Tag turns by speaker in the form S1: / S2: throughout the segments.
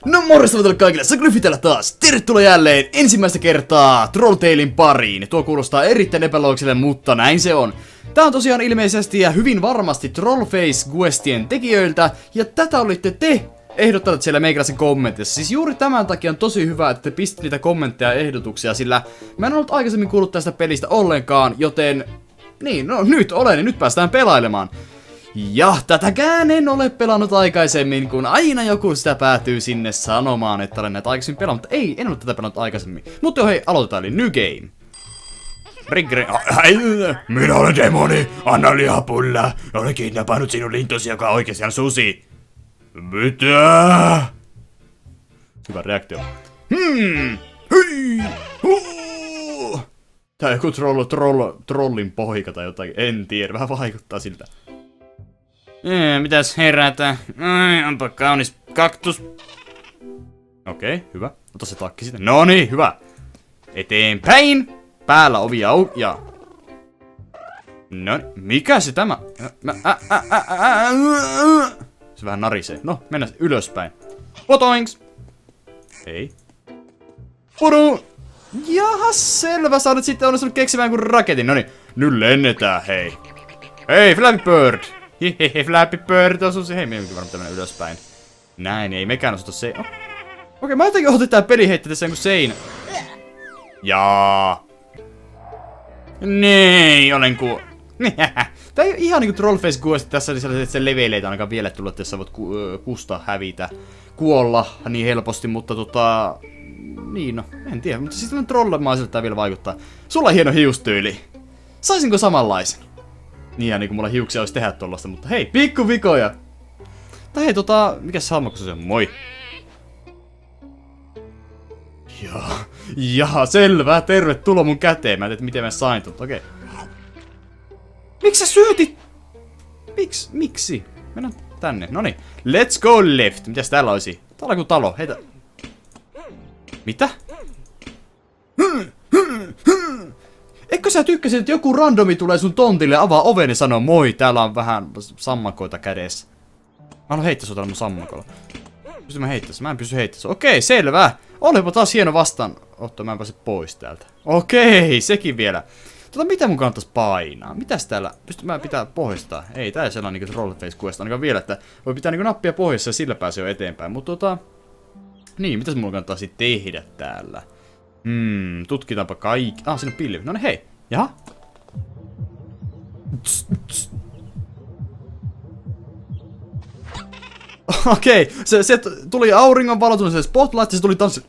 S1: No morjesta teille kaikille, Glyphi täällä taas. Tervetuloa jälleen ensimmäistä kertaa Trolltailin pariin. Tuo kuulostaa erittäin epäloogiselle, mutta näin se on. Tää on tosiaan ilmeisesti ja hyvin varmasti Trollface-questien tekijöiltä, ja tätä olitte te ehdottanut siellä meikäläisen kommentissa. Siis juuri tämän takia on tosi hyvä, että te pistit niitä kommentteja ja ehdotuksia, sillä mä en ollut aikaisemmin kuullut tästä pelistä ollenkaan, joten niin, no nyt olen, ja nyt päästään pelailemaan. Ja tätäkään en ole pelannut aikaisemmin, kun aina joku sitä päätyy sinne sanomaan, että olen näitä aikaisemmin pelannut, mutta ei, en ole tätä pelannut aikaisemmin. Mutta jo hei, aloitetaan, eli new game.
S2: Minä olen demoni, anna lihapulla. Olen kidnappannut sinun lintusi, joka on oikeasti susi. Mitä?
S1: Hyvä reaktio. Hei! Tää on joku trollin poika tai jotain, en tiedä, vähän vaikuttaa siltä.
S2: Mitäs herätä? Onpa kaunis kaktus.
S1: Okei, hyvä. Ota se takki sitten. No niin, hyvä. Eteenpäin. Päällä ovi auki ja... No, mikä se tämä? Se vähän narisee. No, mennään ylöspäin. Potoinks! Ei. Puru! Jaha, selvä. Sä olet sitten onnistunut keksimään kuin raketin. Noniin, nyt lennetään, hei. Hei, Flappy Bird! Hehehe, Flappy Bird osuus. Hei, me onkin varmaan mennä ylöspäin. Näin, ei mekään osuta se. Oh. Okei, mä jotenkin otin tää peli heittää tässä jonkun seinä. Jaa. Nee, olen tää ei ole ihan niinku Trollface Quest, tässä oli sellaiset, että se leveleitä ainakaan vielä tullut, että sä voit kusta hävitä, kuolla niin helposti, mutta niin no, en tiedä, mutta siis tämmönen trollemaiselta tää vielä vaikuttaa. Sulla on hieno hiustyyli. Saisinko samanlaisen? Niin ja niinku mulla hiuksia olisi tehdä tollasta, mutta hei, pikkuvikoja! Tai hei mikäs hahmokko se on? Moi! Jaa, selvä, tervetuloa mun käteen. Mä en tiedä, miten mä sain tot, okei. Miksi sä syötit? Miksi? Mennään tänne, noniin. Let's go left. Mitäs täällä olisi? Täällä on joku talo, heitä. Mitä? Eikö sä tykkäsit, että joku randomi tulee sun tontille, avaa oven ja sanoo moi, täällä on vähän sammakoita kädessä. Mä haluan heittää sua täällä mun sammakolla. Pystyn mä heittämään? Mä en pysty heittämään. Okei, selvä. Olipa taas hieno vastaanotto, mä en pääse pois täältä. Okei, sekin vielä. Mitä mun kannattaisi painaa? Mitäs täällä? Mä pitää pohjistaa. Ei, tää ei sellainen niinku Trollface Quest ainakaan vielä, että voi pitää niinku nappia pohjassa ja sillä pääsee jo eteenpäin. Mutta niin, mitäs mun kannattaisi tehdä täällä? Tutkitaanpa kaikki. Siinä on pilvi. No niin, hei. Jaha. Okei, se tuli auringonvalo, tuli se spotlight, se tuli tanssi.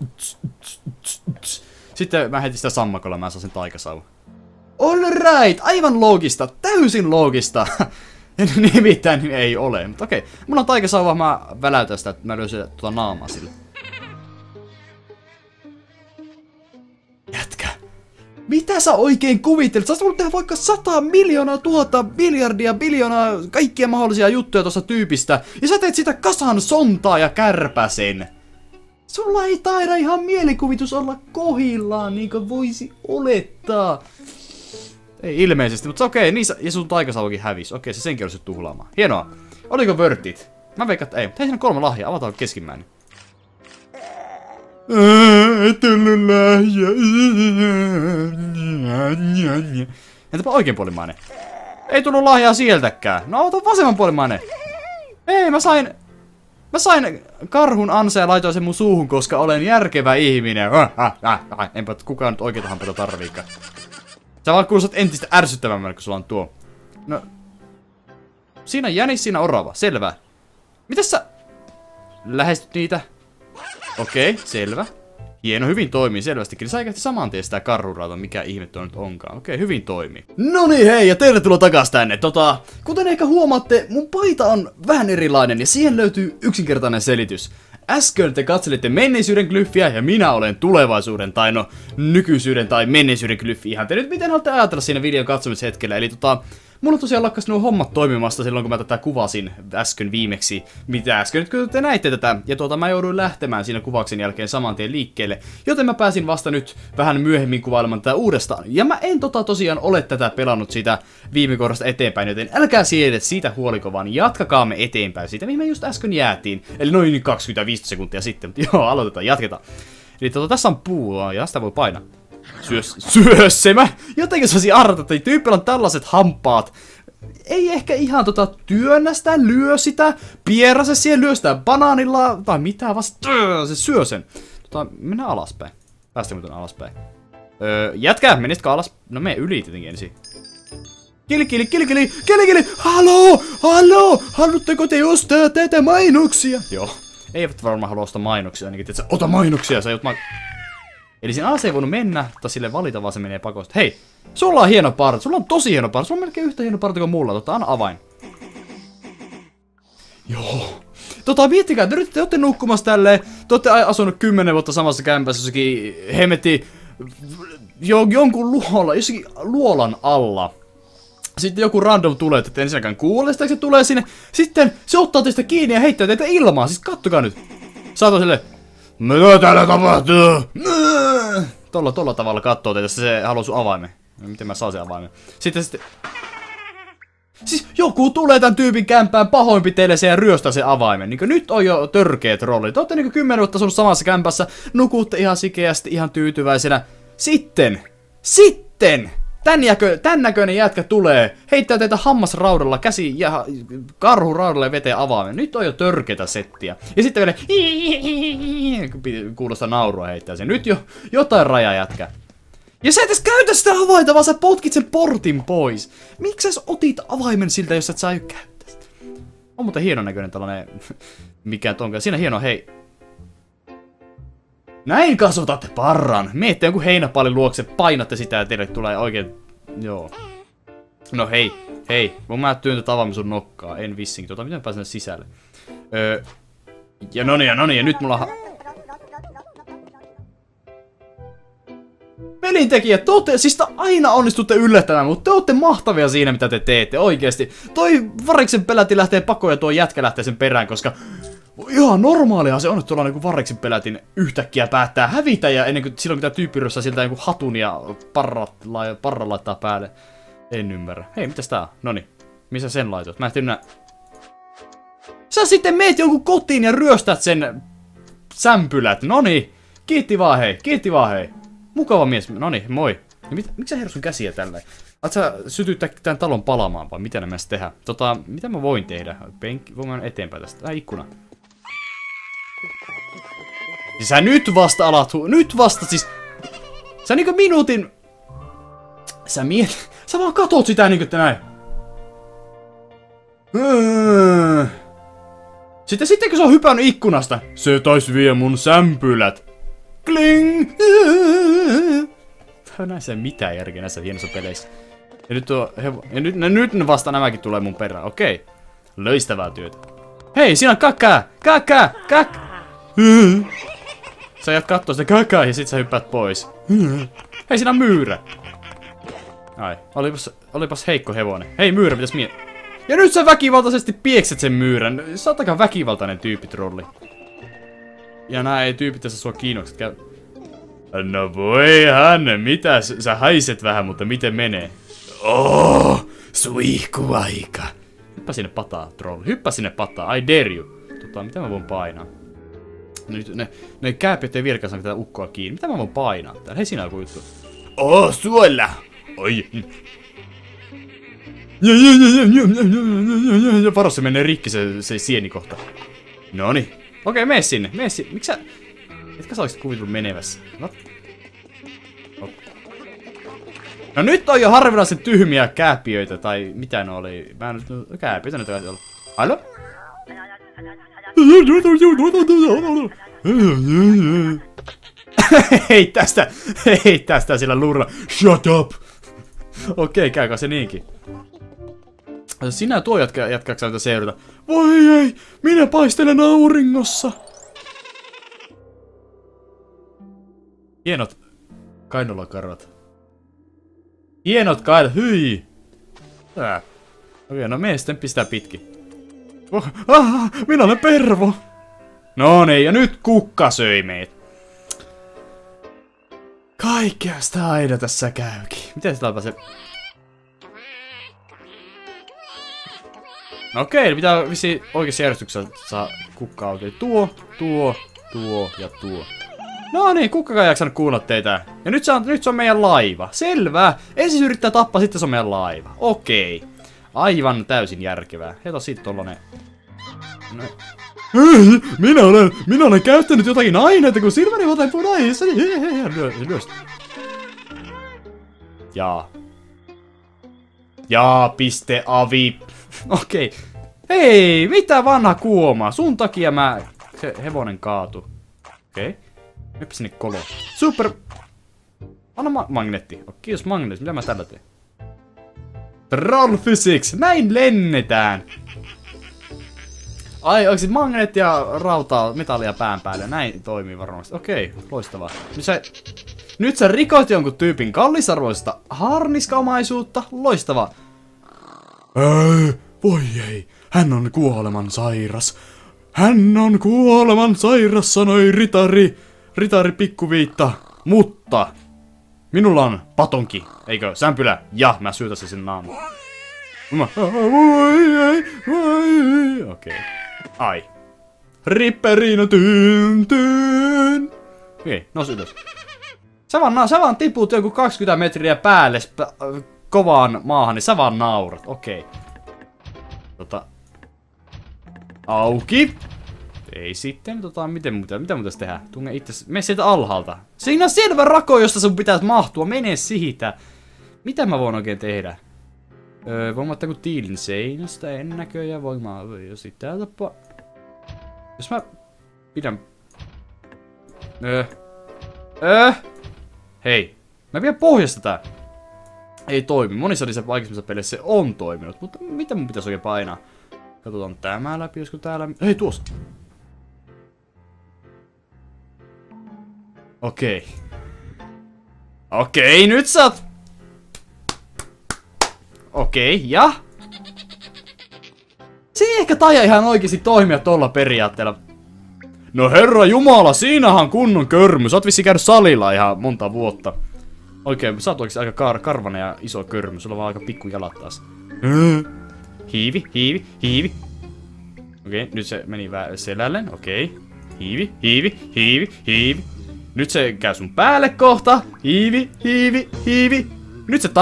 S1: Sitten mä heitin sitä sammakolla, mä saan sen taikasauvan. Alright, aivan loogista, täysin loogista. Nimittäin ei ole, mutta okei. Mulla on taikasauva, mä väläytän sitä, että mä löysin naamaa sille. Jätkä. Mitä sä oikein kuvittelet? Sä oot voinut tehdä vaikka 100 miljoonaa, 1000, miljardia, biljoonaa, kaikkia mahdollisia juttuja tosta tyypistä. Ja sä teet sitä kasan sontaa ja kärpäsen. Sulla ei taida ihan mielikuvitus olla kohillaan, niin kuin voisi olettaa. Ei ilmeisesti, mutta okei, niin ja sun taikasauvakin hävisi. Okei, se senkin olisi tuhlaamaan. Hienoa. Oliko vörtit? Mä veikkaan, että ei. Hei, siinä on 3 lahjaa. Avataan keskimmäinen. Ei tullut lahja. Entäpä oikeanpuolimainen? Ei tullut lahjaa sieltäkään. No, ota vasemmanpuolimainen. Ei, mä sain karhun ansa ja laitoin sen mun suuhun, koska olen järkevä ihminen. Enpä kukaan nyt oikeita hampaita tarviikaan. Sä vaan kuulostat entistä ärsyttävämmälle, kun sulla on tuo. No. Siinä on jänis, siinä orava. Selvä. Mitäs sä lähestyt niitä? Okei, selvä. Hieno, hyvin toimii selvästikin. Sä ikähti saman tien sitä karhurauta, mikä ihme tuo nyt onkaan. Okei, hyvin toimii. Noniin hei, ja tervetuloa takas tänne. Kuten ehkä huomaatte, mun paita on vähän erilainen, ja siihen löytyy yksinkertainen selitys. Äsken te katselitte menneisyyden Glyphiä, ja minä olen tulevaisuuden, tai nykyisyyden tai menneisyyden Glyphi. Ihan te nyt miten haluatte ajatella siinä videon katsomishetkellä. Eli mulla tosiaan lakkas nuo hommat toimimasta silloin, kun mä tätä kuvasin äsken viimeksi. Mitä äsken, nyt kun te näitte tätä. Ja mä jouduin lähtemään siinä kuvauksen jälkeen saman tien liikkeelle. Joten mä pääsin vasta nyt vähän myöhemmin kuvailemaan tätä uudestaan. Ja mä en tosiaan ole tätä pelannut siitä viime kohdasta eteenpäin, joten älkää siitä huoliko, vaan jatkakaamme eteenpäin siitä, mihin me just äsken jäätiin. Eli noin 25 sekuntia sitten. Mutta joo, aloitetaan, jatketaan. Eli tässä on puu, ja sitä voi painaa. Syössemä! Jotenkin se olisi arvata, että tyypillä on tällaiset hampaat. Ei ehkä ihan työnnä sitä, lyö sitä, pierase siihen, lyö sitä banaanilla, tai mitä vasta, se syö sen. Mennään alaspäin. Päästäänkö tuonne alaspäin? Jätkä, menisitkö alas? No mene yli tietenkin ensin. Kili! Haloo! Haluatteko te ostaa tätä mainoksia? Joo. Eivät varmaan halua ostaa mainoksia, ainakin että ota mainoksia, sä eli siinä alas ei voinut mennä, tai sille valita, vaan se menee pakosta. Hei, sulla on hieno parta, sulla on tosi hieno parta, sulla on melkein yhtä hieno parta kuin mulla, anna avain. Joo. Miettikää, te olette nukkumassa tälleen, te olette asunut 10 vuotta samassa kämpässä jossakin hemmetti jonkun jossakin luolan alla. Sitten joku random tulee, että ensinnäkään kuule sitä, se tulee sinne. Sitten se ottaa teistä kiinni ja heittää teitä ilmaan. Siis kattokaa nyt. Saat silleen, mitä täällä tapahtuu? Tolla tavalla kattoo teitä, jos se haluaa sun avaimen. Miten mä saan sen avaimen? Sitten siis joku tulee tän tyypin kämpään pahoinpitelee sen ja ryöstää sen avaimen. Niin nyt on jo törkeet rollit. Te ootte 10 vuotta asunut samassa kämpässä. Nukutte ihan sikeästi, ihan tyytyväisenä. Sitten! Tän näköinen jätkä tulee, heittää teitä hammasraudalla, käsi ja karhuraudalla ja veteen avaimen. Nyt on jo törkeitä settiä. Ja sitten vielä kuulostaa naurua heittää sen. Nyt jo jotain raja jätkä. Ja sä et edes käytä sitä avainta, vaan sä potkit sen portin pois. Miksi sä otit avaimen siltä, jos et saa jo käyttää sitä? On muuten hienon näköinen tällainen, mikä tonkaan. Siinä hieno, hei. Näin kasvatatte parran. Miette jonkun heinäpallin luokse, painatte sitä ja teille tulee oikein... Joo. No hei. Mun mä työntät avaimen sun nokkaa. En vissinkin. Miten mä pääsen sisälle? Ja noniin, ja nyt mulla... Pelintekijät, siis aina onnistutte yllättämään, mutta te ootte mahtavia siinä, mitä te teette, oikeesti. Toi variksen pelätin lähtee pakoon ja tuo jätkä lähtee sen perään, koska... Ihan normaalia se on, että tuolla variksen pelätin yhtäkkiä päättää hävitä ja ennen kuin silloin kun tää tyyppi ryöstää siltä joku hatun ja parran laittaa päälle. En ymmärrä. Hei, mitäs tää on? Noniin. Missä sen laitoit? Mä en tiedä. Sä sitten meet jonkun kotiin ja ryöstät sen sämpylät. Noniin. Kiitti vaan hei. Mukava mies. Noniin, moi. Miksi sä hersun käsiä tälleen? Oot sä sytyttää tämän talon palamaan vai mitä mä tehdä? Mitä mä voin tehdä? Voin mennä eteenpäin tästä. Ikkuna. Siis sä nyt vasta siis... Sä niinku minuutin... Sä vaan katot sitä niinku että näin. Sitten kun se on hypännyt ikkunasta. Se taisi vie mun sämpylät. Kling! Näissä ei mitään järkeä näissä hienoissa peleissä. Ja nyt vasta nämäkin tulee mun perään. Okei. Loistavaa työtä. Hei, siinä on kakaa! Sä jäät kattoo sitä kakaa ja sit sä hyppäät pois. Hei, siinä on myyrä. Ai, olipas heikko hevonen. Hei, myyrä, pitäis Ja nyt sä väkivaltaisesti piekset sen myyrän. Sä oot aika väkivaltainen tyyppitrolli. Ja nää ei tyypit tässä sua kiinnokset käy. No voihan, mitä? Sä haiset vähän, mutta miten menee?
S2: Suihkuaika.
S1: Hyppä sinne pataa, trolli. Hyppä sinne pataa, I dare you. Mitä mä voin painaa? Nyt ne kääpiöt ei vieläkään saa tätä ukkoa kiinni. Mitä mä voin painaa täällä? Hei, siinä on joku juttu.
S2: Suolla! Oi.
S1: Varo, se menee rikki se sieni kohta. Noniin. Okei, mene sinne. Miksi sä... Etkä sä olisit kuvitellut menevässä? No nyt on jo harvinaisen tyhmiä kääpiöitä, tai mitä ne oli? Mä en nyt... Kääpiöitä nyt taisi olla. Hallo? Hei tästä sillä lurra. Shut up! Okei, käykää se niinkin. Sinä tuo jatkaksä mitä seurata. Voi ei, minä paistelen auringossa. Hienot kainalokarvat. Hyi! Okei, no mene sitten pistää pitkin. Minä olen Pervo! No niin, ja nyt kukka söi meitä. Kaikkea sitä aina tässä käykin. Miten sitä pääsee? No okei, pitää vissiin oikeassa järjestyksessä saa kukkaa oikein. Tuo ja tuo. No niin, kukkakaan ei jaksanut kuulla teitä. Ja nyt se on meidän laiva. Selvä. Ensin yrittää tappaa, sitten se on meidän laiva. Okei. Aivan täysin järkevää. Heitä siitä tollanen. No. Hei, minä olen käyttänyt jotakin aineita, kun silmäni otan punaisessa. Lyöstä. Piste avi. Okei. Hei, mitä vanha kuoma? Sun takia se hevonen kaatu. Okei. Meppä sinne kolo. Super. Anna magneetti. Kiitos magneetti. Mitä mä tällä teen? Troll physics. Näin lennetään. Ai, onko sit magneetti ja rautaa, metallia pään päälle? Näin toimii varmasti. Okei, loistavaa. Nyt sä rikoit jonkun tyypin kallisarvoista harniskaomaisuutta. Loistavaa. Voi ei. Hän on kuoleman sairas. Hän on kuoleman sairas, sanoi Ritari pikkuviitta. Mutta minulla on patonki, eikö? Sämpylä. Ja mä syytäsin sen naamuun. Okei. Ai. Ripperiina tyyn. Okei, nousi ylös. Sä vaan tiput joku 20 metriä päälle kovaan maahan, niin sä vaan naurat. Okei. Auki. Ei sitten, mitä muuta tehdään? Tunne itse, mene sieltä alhaalta. Siinä on selvä rako, josta sun pitäisi mahtua. Mene siitä. Mitä mä voin oikein tehdä? Voin ottaa kun tiilin seinästä, en näköjään ja sitten täältä jos mä pidän... Hei. Mä pidän pohjasta tää. Ei toimi. Monissa niissä vaikeissa peleissä se on toiminut, mutta mitä mun pitäisi oikein painaa? Katsotaan tämä läpi, josko täällä... Hei, tuossa! Okei, nyt sä oot... Okei, ja? Se ei ehkä taida ihan oikeesti toimia tolla periaatteella. No herra jumala, siinähän kunnon körmy. Sä oot vissiin käynyt salilla ihan monta vuotta. Oikein, sä oot oikeesti aika karvanen ja iso körmy. Sulla on vaan aika pikku jalat taas. Hiivi. Okei, nyt se meni selälleen. Okei. Hiivi. Nyt se käy sun päälle kohta. Hiivi. Nyt se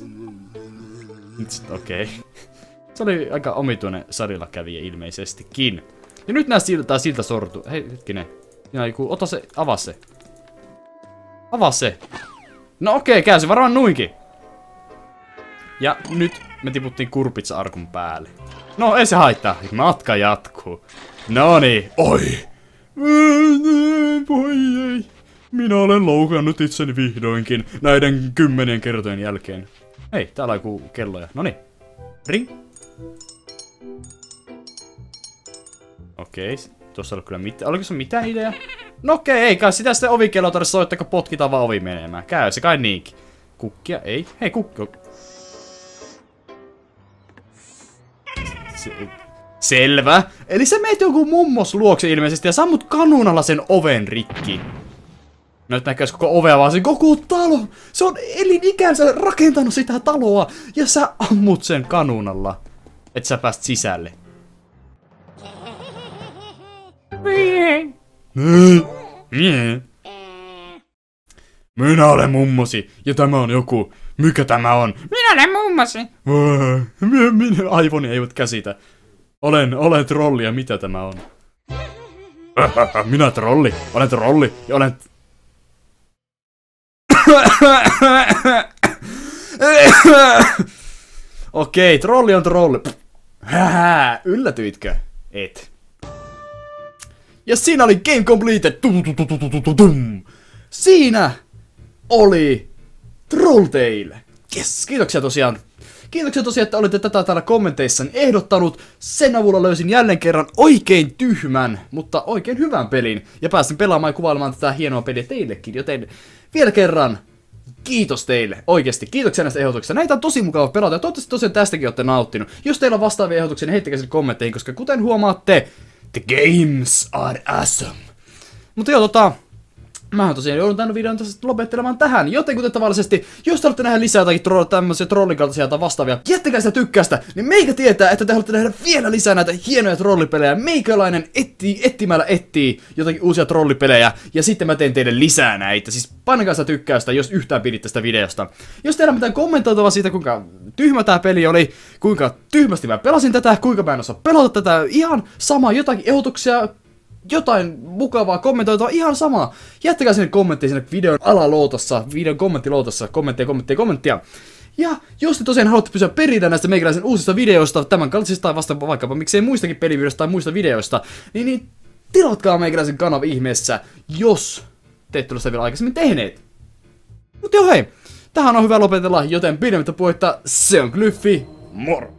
S1: okei. Se oli aika omituinen salilla kävijä ilmeisestikin. Ja nyt nää siltä sortuu. Hei, hetkinen. Ota se, avaa se. Avaa se. No okei, käy se varmaan nuinkin. Ja nyt me tiputtiin kurpitsa-arkun päälle. No ei se haittaa, matka jatkuu. Noniin. Oi! Voi ei. Minä olen loukannut itseni vihdoinkin näiden 10 kertojen jälkeen. Hei, täällä on joku kelloja. Noniin. Ring. Okei, tuossa ei ollut kyllä mitään. Oliko se mitään idea? No okei, ei kai sitä sitten ovikelloa tarvitse soittaa, kun potkitaan vaan ovi menemään. Käy se kai niinkin. Kukkia, ei. Hei, kukki. Selvä. Eli sä meet joku mummos luokse ilmeisesti ja sammut kanuunalla sen oven rikki. Nyt näkyis koko ovea vaan se koko talo. Se on elinikänsä rakentanut sitä taloa ja sä ammut sen kanuunalla. Et sä pääst sisälle. Minä olen mummosi ja tämä on joku. Mikä tämä on?
S3: Minä olen mummosi.
S1: Minä aivoni eivät käsitä. Olen trolli ja mitä tämä on? Minä trolli. Olen trolli ja olen... Okei, trolli on trolli. Yllätyitkö? Et. Ja siinä oli game completed. Siinä oli Trolltale. Yes, kiitoksia tosiaan. Kiitoksia tosiaan, että olette tätä täällä kommenteissani ehdottanut. Sen avulla löysin jälleen kerran oikein tyhmän, mutta oikein hyvän pelin. Ja pääsin pelaamaan ja kuvailemaan tätä hienoa peliä teillekin, joten vielä kerran Kiitos teille, oikeesti. Kiitoksia näistä ehdotuksista. Näitä on tosi mukava pelata ja toivottavasti tosiaan tästäkin olette nauttinut. Jos teillä on vastaavia ehdotuksia, niin heittäkää sinne kommentteihin, koska kuten huomaatte, the games are awesome. Mutta joo, mähän tosiaan joudun tämän videon tässä lopettelemaan tähän, joten kuten tavallisesti, jos te haluatte nähdä lisää jotakin tämmöisiä trollikaltaisia tai vastaavia, jättäkää sitä tykkäystä, niin meikä tietää, että te haluatte nähdä vielä lisää näitä hienoja trollipelejä. Meikäläinen etsimällä etsii jotakin uusia trollipelejä, ja sitten mä teen teille lisää näitä. Siis painakaa sitä tykkäystä, jos yhtään piditte tästä videosta. Jos teillä on mitään kommentoitavaa siitä, kuinka tyhmä tää peli oli, kuinka tyhmästi mä pelasin tätä, kuinka mä en osaa pelata tätä, ihan sama, jotakin ehdotuksia, jotain mukavaa kommentoitua, ihan sama. Jättäkää sinne kommentteja sinne videon alalootassa, videon kommenttilootassa, kommentteja. Ja jos te tosiaan haluatte pysyä perillä näistä meikäläisen uusista videoista, tämän kaltaisista tai vasta vaikkapa miksei muistakin pelivideoista tai muista videoista, niin tilatkaa meikäläisen kanava ihmeessä, jos te ette ole sitä vielä aikaisemmin tehneet. Mut joo hei, tähän on hyvä lopetella, joten pidemmittä puhetta, se on Glyffi, moro!